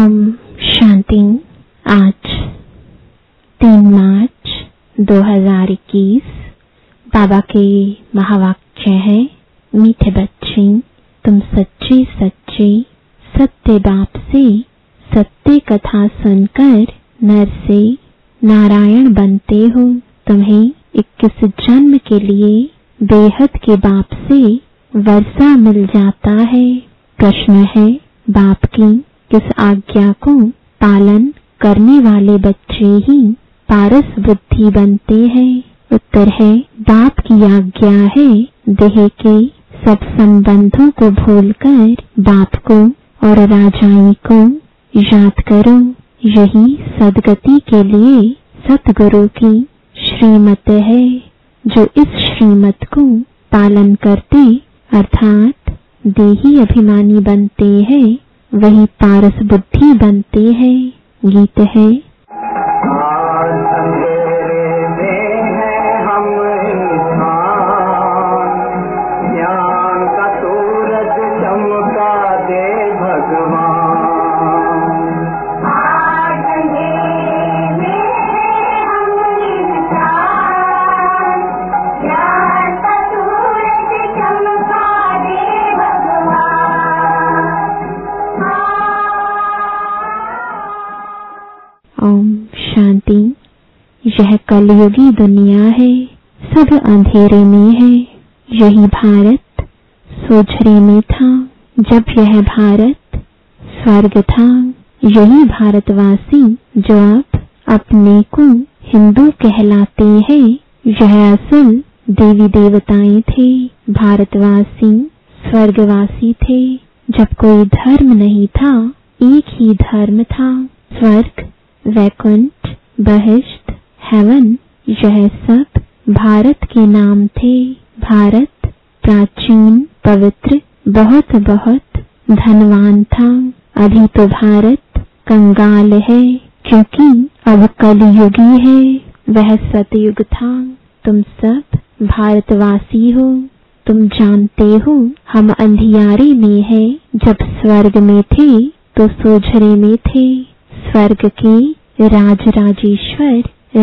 ओम शांति। आज 3 मार्च 2021 बाबा के महावाक्य है, मीठे बच्चे तुम सच्चे सच्चे सत्य बाप से सत्य कथा सुनकर नर से नारायण बनते हो। तुम्हें 21 जन्म के लिए बेहद के बाप से वर्षा मिल जाता है। प्रश्न है, बाप की किस आज्ञा को पालन करने वाले बच्चे ही पारस बुद्धि बनते हैं? उत्तर है, बाप की आज्ञा है देह के सब संबंधों को भूलकर बाप को और राजाई को याद करो। यही सदगति के लिए सतगुरु की श्रीमत है। जो इस श्रीमत को पालन करते अर्थात देही अभिमानी बनते हैं, वही पारस बुद्धि बनते हैं। गीत है, शांति। यह कलयुगी दुनिया है, सब अंधेरे में है। यही भारत सोझरे में था जब यह भारत स्वर्ग था। यही भारतवासी जो अब अपने को हिंदू कहलाते हैं, यह असल देवी देवताएं थे। भारतवासी स्वर्गवासी थे जब कोई धर्म नहीं था, एक ही धर्म था। स्वर्ग, वैकुंठ, बहिष्ठ, हेवन, यह सब भारत के नाम थे। भारत प्राचीन, पवित्र, बहुत बहुत धनवान था। अभी तो भारत कंगाल है, क्योंकि अब कलयुगी है। वह सतयुग था। तुम सब भारतवासी हो। तुम जानते हो हम अंधियारे में हैं। जब स्वर्ग में थे तो सोझरे में थे। स्वर्ग के राजराजेश्वर,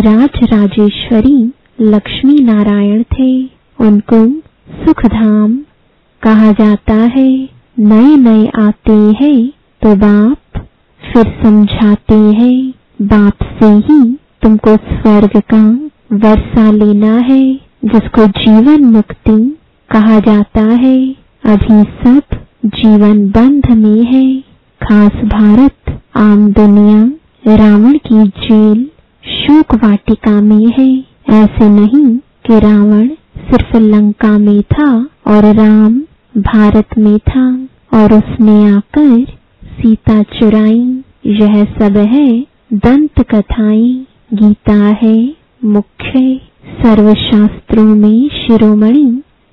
राजराजेश्वरी लक्ष्मी नारायण थे। उनको सुखधाम कहा जाता है। नए नए आते हैं तो बाप फिर समझाते हैं। बाप से ही तुमको स्वर्ग का वर्षा लेना है, जिसको जीवन मुक्ति कहा जाता है। अभी सब जीवन बंध में है। खास भारत आम दुनिया रावण की जेल शोक वाटिका में है। ऐसे नहीं कि रावण सिर्फ लंका में था और राम भारत में था और उसने आकर सीता चुराई। यह सब है दंत कथाएं। गीता है मुख्य सर्वशास्त्रों में शिरोमणि।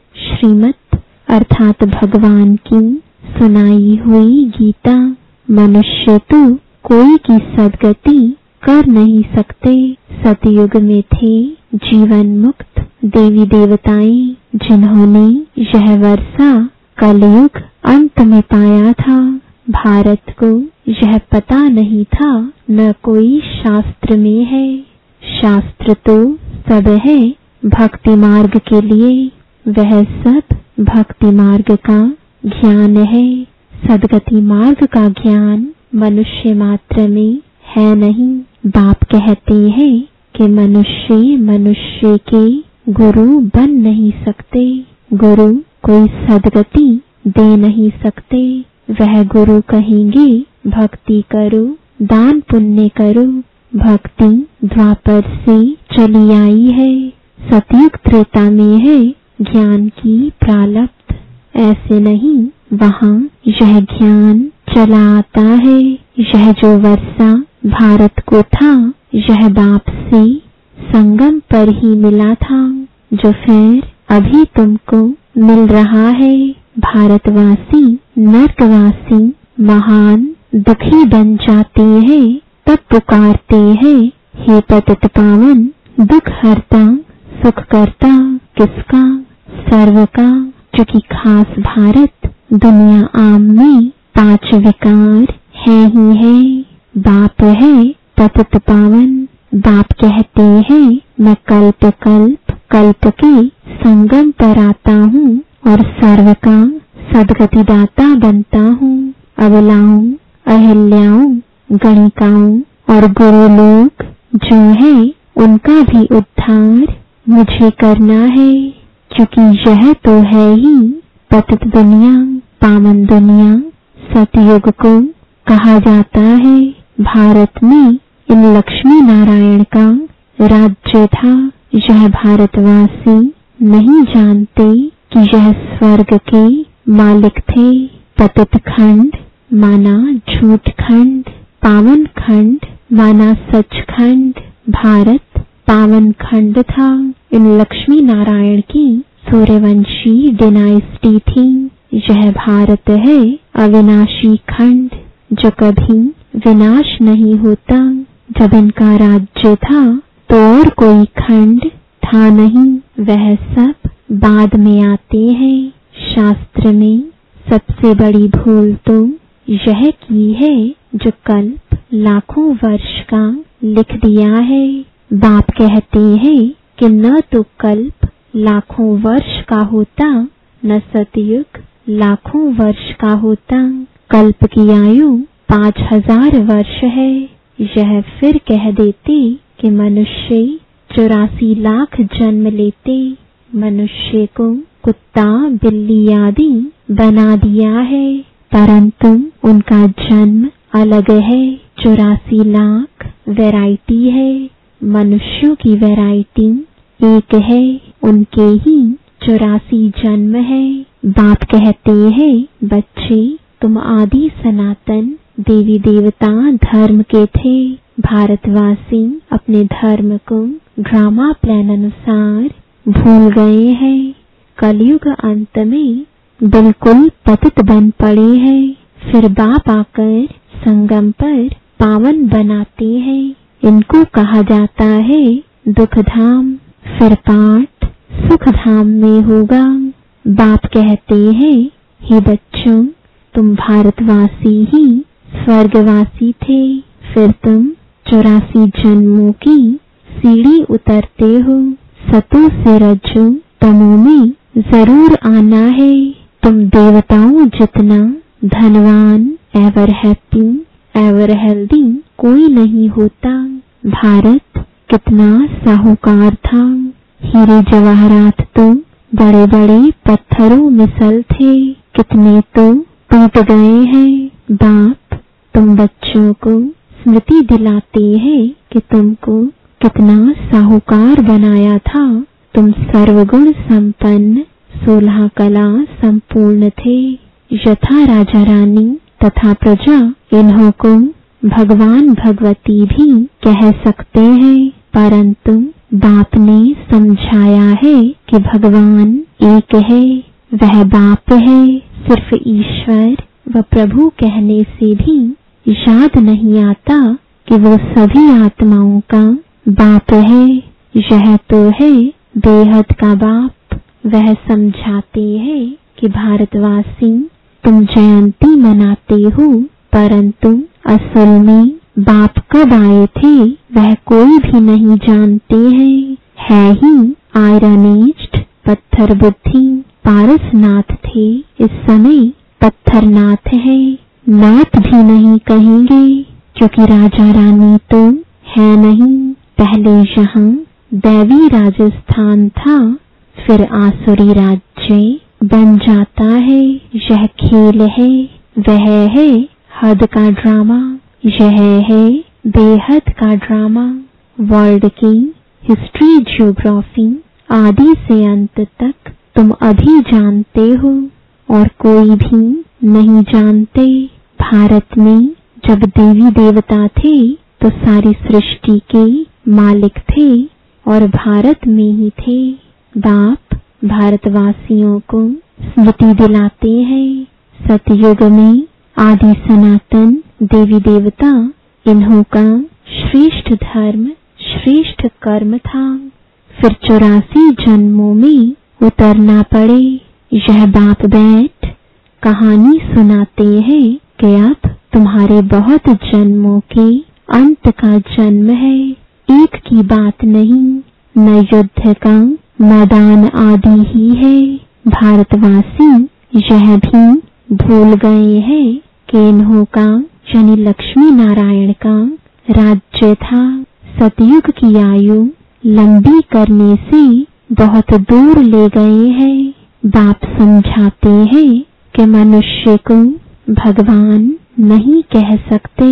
श्रीमत अर्थात भगवान की सुनाई हुई गीता। मनुष्य तो कोई की सदगति कर नहीं सकते। सतयुग में थे जीवन मुक्त देवी देवताएं, जिन्होंने यह वर्षा कलयुग अंत में पाया था। भारत को यह पता नहीं था, न कोई शास्त्र में है। शास्त्र तो सब है भक्ति मार्ग के लिए। वह सब भक्ति मार्ग का ज्ञान है। सदगति मार्ग का ज्ञान मनुष्य मात्र में है नहीं। बाप कहते हैं कि मनुष्य मनुष्य के गुरु बन नहीं सकते। गुरु कोई सदगति दे नहीं सकते। वह गुरु कहेंगे भक्ति करो, दान पुण्य करो। भक्ति द्वापर से चली आई है, सतयुग त्रेता में है ज्ञान की प्रालब्ध। ऐसे नहीं, वहाँ यह ज्ञान चला आता है। यह जो वर्षा भारत को था, यह बाप से संगम पर ही मिला था, जो फिर अभी तुमको मिल रहा है। भारतवासी नर्कवासी महान दुखी बन जाते हैं, तब पुकारते हैं, हे पतित पावन दुख हरता सुख करता किसका? सर्व का। चूंकि खास भारत दुनिया आम में 5 विकार है ही है। बाप है पतित पावन। बाप कहते हैं मैं कल्प कल्प कल्प के संगम पर आता हूँ और सर्व का सदगति दाता बनता हूँ। अबलाओं, अहिल्याओं, गणिकाओं और गुरु लोग जो है उनका भी उद्धार मुझे करना है, क्योंकि यह तो है ही पतित दुनिया, पावन दुनिया। सतयुग को कहा जाता है। भारत में इन लक्ष्मी नारायण का राज्य था। यह भारतवासी नहीं जानते कि यह स्वर्ग के मालिक थे। पतित खंड माना झूठ खंड, पावन खंड माना सच खंड। भारत पावन खंड था। इन लक्ष्मी नारायण की सूर्यवंशी डिनाइस्टी थी। यह भारत है अविनाशी खंड, जो कभी विनाश नहीं होता। जब इनका राज्य था तो और कोई खंड था नहीं। वह सब बाद में आते हैं। शास्त्र में सबसे बड़ी भूल तो यह की है जो कल्प लाखों वर्ष का लिख दिया है। बाप कहते हैं कि न तो कल्प लाखों वर्ष का होता, न सतयुग लाखों वर्ष का होता। कल्प की आयु 5000 वर्ष है। यह फिर कह देते कि मनुष्य 84 लाख जन्म लेते। मनुष्य को कुत्ता बिल्ली आदि बना दिया है, परंतु उनका जन्म अलग है। 84 लाख वैरायटी है। मनुष्यों की वैरायटी एक है, उनके ही 84 जन्म है। बाप कहते हैं बच्चे तुम आदि सनातन देवी देवता धर्म के थे। भारतवासी अपने धर्म को ड्रामा प्लान अनुसार भूल गए हैं। कलयुग अंत में बिल्कुल पतित बन पड़े हैं। फिर बाप आकर संगम पर पावन बनाते हैं। इनको कहा जाता है दुख धाम। फिर पाठ सुख धाम में होगा। बाप कहते हैं हे बच्चों, तुम भारतवासी ही स्वर्गवासी थे। फिर तुम 84 जन्मों की सीढ़ी उतरते हो। सतों से रजो तमों में जरूर आना है। तुम देवताओं जितना धनवान, एवर हैप्पी, एवर हेल्दी कोई नहीं होता। भारत कितना साहूकार था। हीरे जवाहरात तो बड़े बड़े पत्थरों मिसल थे, कितने तो टूट गए हैं। बाप तुम बच्चों को स्मृति दिलाते हैं कि तुमको कितना साहूकार बनाया था। तुम सर्वगुण संपन्न 16 कला संपूर्ण थे। यथा राजा रानी तथा प्रजा इन्हों को भगवान भगवती भी कह सकते हैं, परंतु बाप ने समझाया है कि भगवान एक है, वह बाप है। सिर्फ ईश्वर व प्रभु कहने से भी याद नहीं आता कि वो सभी आत्माओं का बाप है। यह तो है बेहद का बाप। वह समझाते हैं कि भारतवासी तुम जयंती मनाते हो, परंतु असल में बाप कब आए थे वह कोई भी नहीं जानते हैं। है ही आयरन एज्ड पत्थर बुद्धि पारसनाथ थे, इस समय पत्थरनाथ है। नाथ भी नहीं कहेंगे, क्योंकि राजा रानी तो है नहीं। पहले यहाँ दैवी राजस्थान था, फिर आसुरी राज्य बन जाता है। यह खेल है, वह है हद का ड्रामा, यह है बेहद का ड्रामा। वर्ल्ड की हिस्ट्री, ज्योग्राफी आदि से अंत तक तुम अभी जानते हो और कोई भी नहीं जानते। भारत में जब देवी देवता थे तो सारी सृष्टि के मालिक थे और भारत में ही थे। बाप भारतवासियों को स्मृति दिलाते हैं सतयुग में आदि सनातन देवी देवता इन्हों का श्रेष्ठ धर्म श्रेष्ठ कर्म था। फिर 84 जन्मों में उतरना पड़े। यह बाप बैठ कहानी सुनाते हैं कि अब तुम्हारे बहुत जन्मों के अंत का जन्म है, एक की बात नहीं, न युद्ध का मैदान आदि ही है। भारतवासी यह भी भूल गए हैं कि इन्हों का यानी लक्ष्मी नारायण का राज्य था। सतयुग की आयु लंबी करने से बहुत दूर ले गए हैं। बाप समझाते हैं कि मनुष्य को भगवान नहीं कह सकते,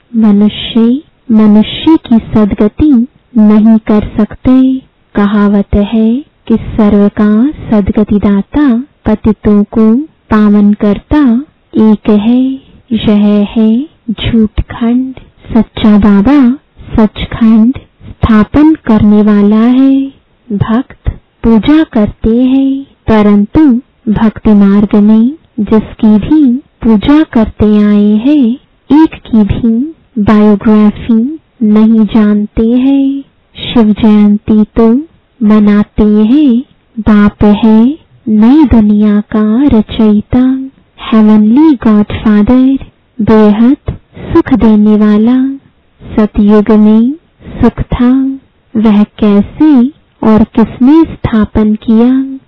मनुष्य की सद्गति नहीं कर सकते। कहावत है कि सर्व का सद्गति दाता पतितों को पावन करता एक है, यह है झूठ खंड। सच्चा बाबा सचखंड स्थापन करने वाला है। भक्त पूजा करते हैं, परंतु भक्ति मार्ग में जिसकी भी पूजा करते आए हैं, एक की भी बायोग्राफी नहीं जानते हैं। शिव जयंती तो मनाते हैं, बाप है नई दुनिया का रचयिता, हेवनली गॉडफादर, बेहद सुख देने वाला। सतयुग में सुख था, वह कैसे और किसने स्थापन किया?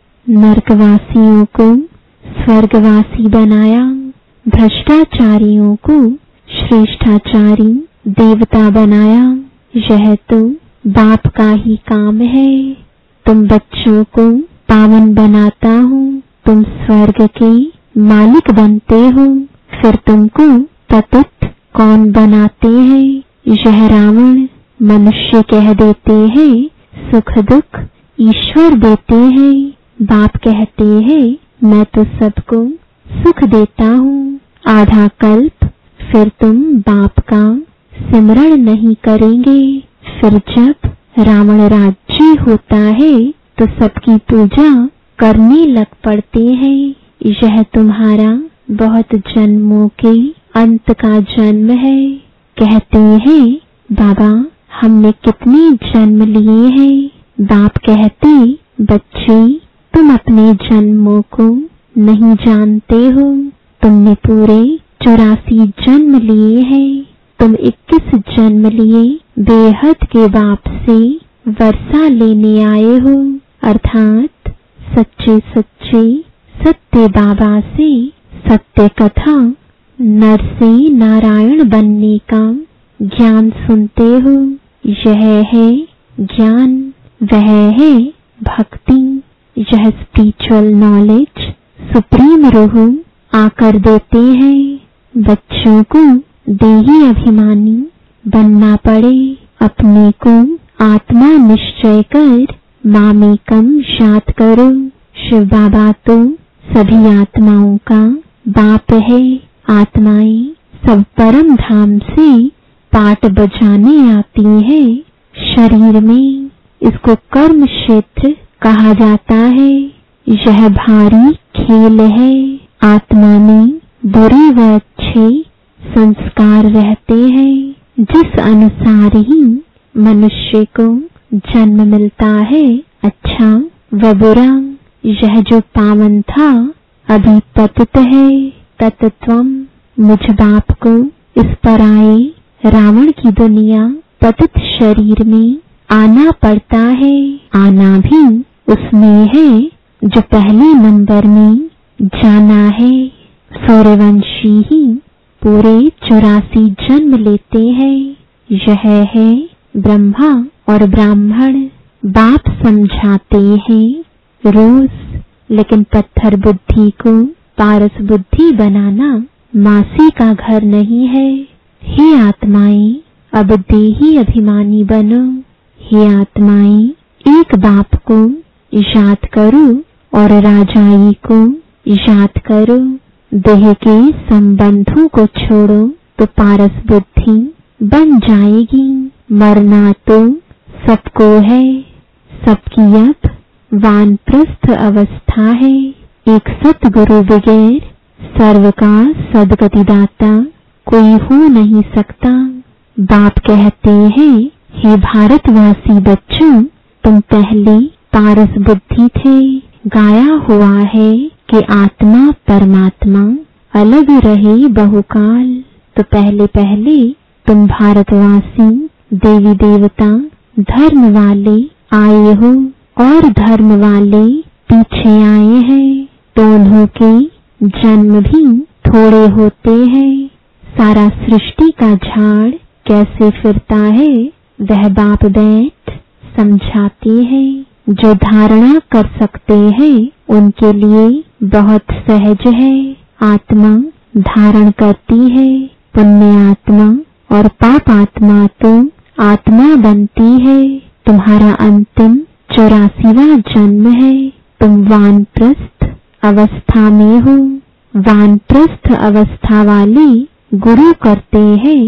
नरकवासियों को स्वर्गवासी बनाया, भ्रष्टाचारियों को श्रेष्ठाचारी देवता बनाया। यह तो बाप का ही काम है। तुम बच्चों को पावन बनाता हूँ, तुम स्वर्ग के मालिक बनते हो, फिर तुमको पतित कौन बनाते हैं? यह रावण मनुष्य कह देते हैं, सुख दुख ईश्वर देते हैं। बाप कहते हैं, मैं तो सबको सुख देता हूँ। आधा कल्प फिर तुम बाप का सिमरण नहीं करेंगे। फिर जब रावण राज्य होता है तो सबकी पूजा करने लग पड़ते हैं। यह तुम्हारा बहुत जन्मों के अंत का जन्म है। कहते हैं, बाबा हमने कितने जन्म लिए हैं? बाप कहते, बच्चे तुम अपने जन्मों को नहीं जानते हो। तुमने पूरे 84 जन्म लिए हैं। तुम 21 जन्म लिए बेहद के बाप से वर्षा लेने आए हो, अर्थात सच्चे सत्य बाबा से सत्य कथा नर से नारायण बनने का ज्ञान सुनते हो। यह है ज्ञान, वह है भक्ति। यह स्पिरिचुअल नॉलेज सुप्रीम रूह आकर देते हैं। बच्चों को देही अभिमानी बनना पड़े, अपने को आत्मा निश्चय कर मामेकम याद करो। शिव बाबा तो सभी आत्माओं का बाप है। आत्माएं सब परम धाम से पाठ बजाने आती है। शरीर में इसको कर्म क्षेत्र कहा जाता है। यह भारी खेल है। आत्मा में बुरे व अच्छे संस्कार रहते हैं, जिस अनुसार ही मनुष्य को जन्म मिलता है, अच्छा व बुरा। यह जो पावन था अभी पतित है। तत्त्वम मुझ बाप को इस पर आए रावण की दुनिया पतित शरीर में आना पड़ता है। आना भी उसमें है जो पहले नंबर में जाना है। सूर्यवंशी ही पूरे 84 जन्म लेते हैं। यह है ब्रह्मा और ब्राह्मण। बाप समझाते हैं रोज, लेकिन पत्थर बुद्धि को पारस बुद्धि बनाना मासी का घर नहीं है। हे आत्माएं, अब देही अभिमानी बनो। हे आत्माएं, एक बाप को याद करो और राजाई को याद करो। देह के संबंधों को छोड़ो तो पारस बुद्धि बन जाएगी। मरना तो सबको है। सबकी अब वानप्रस्थ अवस्था है। एक सतगुरु बगैर सर्व का सदगति दाता कोई हो नहीं सकता। बाप कहते हैं, हे भारतवासी बच्चों, तुम पहले पारस बुद्धि थे। गाया हुआ है कि आत्मा परमात्मा अलग रहे बहुकाल। तो पहले पहले तुम भारतवासी देवी देवता धर्म वाले आए हो और धर्म वाले पीछे आए हैं, तो उन्हों के जन्म भी थोड़े होते हैं। सारा सृष्टि का झाड़ कैसे फिरता है वह बाप बैठ समझाते हैं। जो धारणा कर सकते हैं उनके लिए बहुत सहज है। आत्मा धारण करती है, पुण्य आत्मा और पाप आत्मा तो आत्मा बनती है। तुम्हारा अंतिम 84वां जन्म है। तुम वानप्रस्थ अवस्था में हो। वानप्रस्थ अवस्था वाले गुरु करते हैं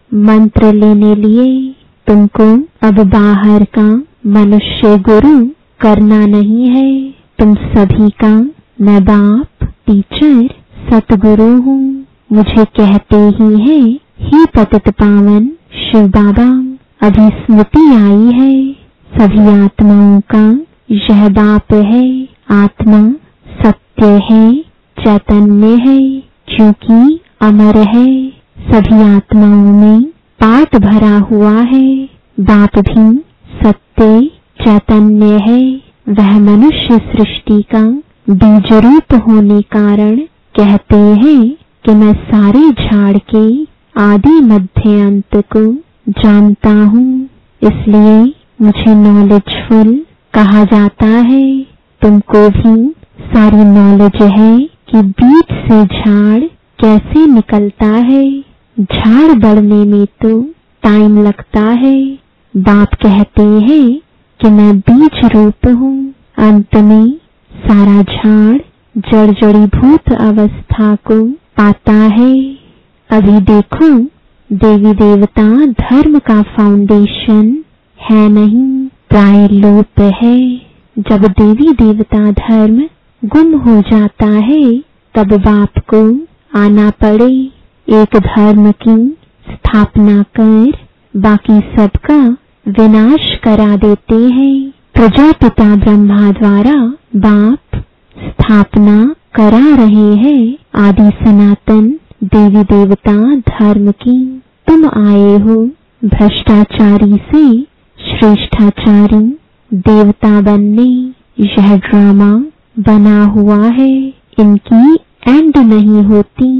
मंत्र लेने लिए। तुमको अब बाहर का मनुष्य गुरु करना नहीं है। तुम सभी का मैं बाप, टीचर, सतगुरु हूँ। मुझे कहते ही है, हे पतित पावन शिव बाबा, अभी स्मृति आई है। सभी आत्माओं का यह बाप है। आत्मा सत्य है, चैतन्य है, क्योंकि अमर है। सभी आत्माओं में पाठ भरा हुआ है। बाप भी सत्य चैतन्य है। वह मनुष्य सृष्टि का बीज रूप होने कारण कहते हैं कि मैं सारे झाड़ के आदि मध्य अंत को जानता हूँ, इसलिए मुझे नॉलेजफुल कहा जाता है। तुमको भी सारी नॉलेज है कि बीज से झाड़ कैसे निकलता है। झाड़ बढ़ने में तो टाइम लगता है। बाप कहते हैं कि मैं बीज रूप हूँ। अंत में सारा झाड़ जड़ जड़ीभूत अवस्था को पाता है। अभी देखो, देवी देवता धर्म का फाउंडेशन है नहीं, प्राय लोप है। जब देवी देवता धर्म गुम हो जाता है तब बाप को आना पड़े, एक धर्म की स्थापना कर बाकी सबका विनाश करा देते हैं। प्रजापिता ब्रह्मा द्वारा बाप स्थापना करा रहे हैं आदि सनातन देवी देवता धर्म की। तुम आए हो भ्रष्टाचारी से श्रेष्ठाचारी देवता बनने। यह ड्रामा बना हुआ है, इनकी एंड नहीं होती।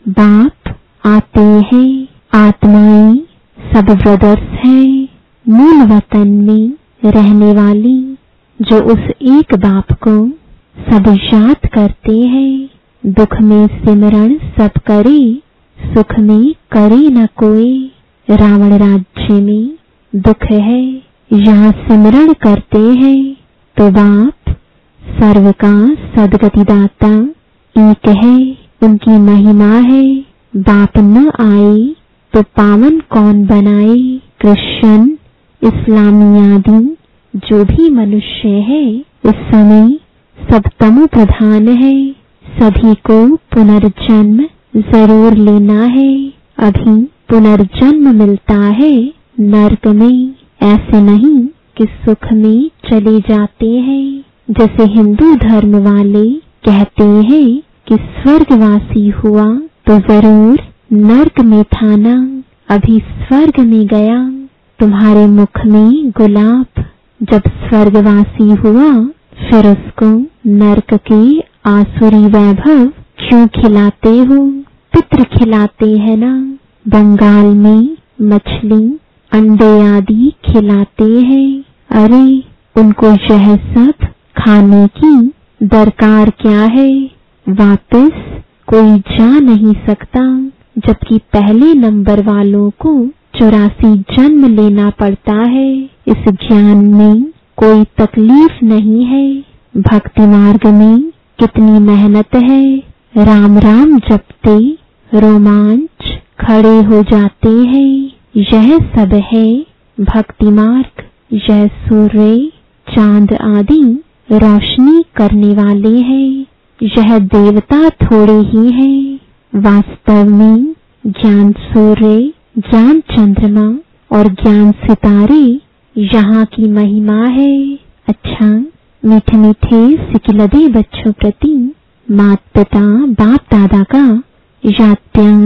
बाप आते हैं, आत्माएं सब ब्रदर्स हैं, मूल वतन में रहने वाली, जो उस एक बाप को सब याद करते हैं। दुख में सिमरण सब करे, सुख में करे न कोई। रावण राज्य में दुख है, यहाँ सिमरण करते हैं तो बाप सर्व का सदगति दाता एक है, उनकी महिमा है। बाप न आए तो पावन कौन बनाए। कृष्ण, इस्लामी आदि जो भी मनुष्य है इस समय सब तमो प्रधान है। सभी को पुनर्जन्म जरूर लेना है। अभी पुनर्जन्म मिलता है नरक में, ऐसे नहीं कि सुख में चले जाते हैं। जैसे हिंदू धर्म वाले कहते हैं कि स्वर्गवासी हुआ तो जरूर नरक में था ना, अभी स्वर्ग में गया। तुम्हारे मुख में गुलाब, जब स्वर्गवासी हुआ फिर उसको नरक के आसुरी वैभव क्यों खिलाते हो। पितृ खिलाते हैं ना। बंगाल में मछली अंडे आदि खिलाते हैं। अरे उनको यह सब खाने की दरकार क्या है। वापस कोई जा नहीं सकता, जबकि पहले नंबर वालों को 84 जन्म लेना पड़ता है। इस ज्ञान में कोई तकलीफ नहीं है। भक्ति मार्ग में कितनी मेहनत है। राम राम जपते रोमांच खड़े हो जाते हैं। यह सब है भक्ति मार्ग। यह सूर्य चांद आदि रोशनी करने वाले हैं। यह देवता थोड़े ही हैं। वास्तव में ज्ञान सूर्य, ज्ञान चंद्रमा और ज्ञान सितारे यहाँ की महिमा है। अच्छा, मीठे मीठे सिकिलदे बच्चों प्रति माता पिता बाप दादा का याद प्यार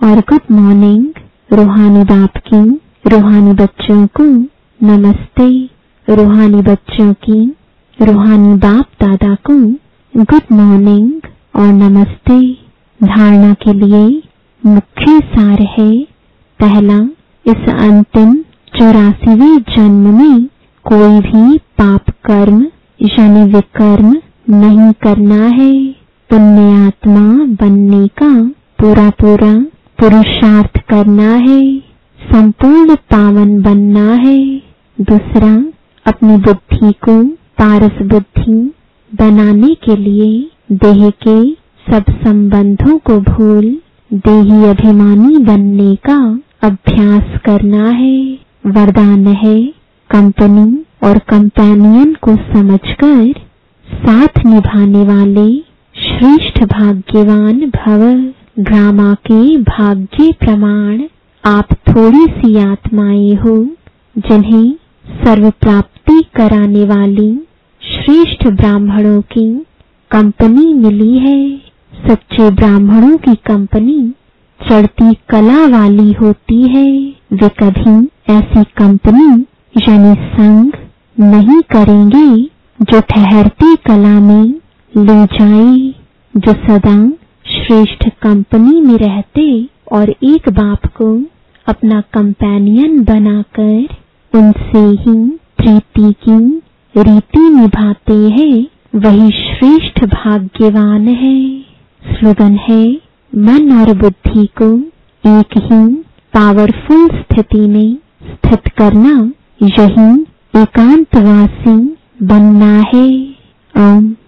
और गुड मॉर्निंग रूहानी बाप की रूहानी बच्चों को नमस्ते। रूहानी बच्चों की रूहानी बाप दादा को गुड मॉर्निंग और नमस्ते। धारणा के लिए मुख्य सार है, पहला, इस अंतिम 84वें जन्म में कोई भी पाप कर्म यानी विकर्म नहीं करना है। पुण्य आत्मा बनने का पूरा पुरुषार्थ करना है, संपूर्ण पावन बनना है। दूसरा, अपनी बुद्धि को पारस बुद्धि बनाने के लिए देह के सब संबंधों को भूल देही अभिमानी बनने का अभ्यास करना है। वरदान है, कंपनी और कंपेनियन को समझकर साथ निभाने वाले श्रेष्ठ भाग्यवान भव। ड्रामा के भाग्य प्रमाण, आप थोड़ी सी आत्माएं हो जिन्हें सर्व प्राप्ति कराने वाली श्रेष्ठ ब्राह्मणों की कंपनी मिली है। सच्चे ब्राह्मणों की कंपनी चढ़ती कला वाली होती है। वे कभी ऐसी कंपनी यानी संग नहीं करेंगे जो ठहरती कला में ले जाए, जो सदा श्रेष्ठ कंपनी में रहते और एक बाप को अपना कंपेनियन बनाकर उनसे ही प्रीति की रीति निभाते हैं, वही श्रेष्ठ भाग्यवान है। स्लोगन है, मन और बुद्धि को एक ही पावरफुल स्थिति में स्थित करना, यही एकांतवासी बनना है। ओम